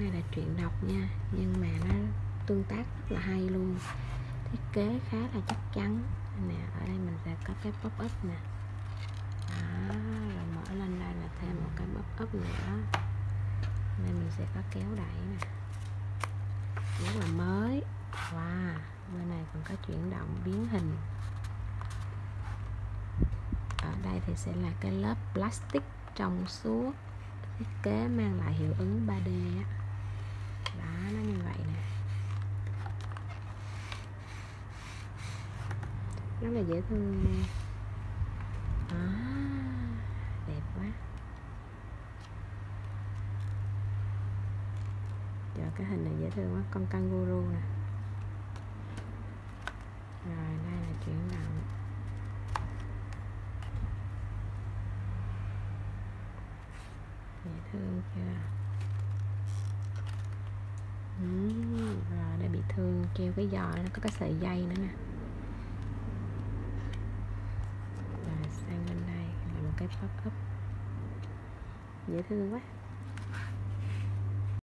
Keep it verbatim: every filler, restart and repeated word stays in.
này là truyện đọc nha, nhưng mà nó tương tác rất là hay luôn, thiết kế khá là chắc chắn nè. Ở đây mình sẽ có cái pop up nè. Đó, rồi mở lên đây là thêm một cái pop up nữa. Đây mình sẽ có kéo đẩy nè, rất là mới. Wow, bên này còn có chuyển động biến hình. Ở đây thì sẽ là cái lớp plastic trong suốt, thiết kế mang lại hiệu ứng ba D á. Đó, nó như vậy nè, rất là dễ thương nè. Đó, đẹp quá. Trời, cái hình này dễ thương quá, con kangaroo nè. Rồi đây là chuyển động. Dễ thương chưa? Uhm, rồi đây bị thương, treo cái giò nó có cái sợi dây nữa nè. Rồi sang bên đây là một cái pop up dễ thương quá.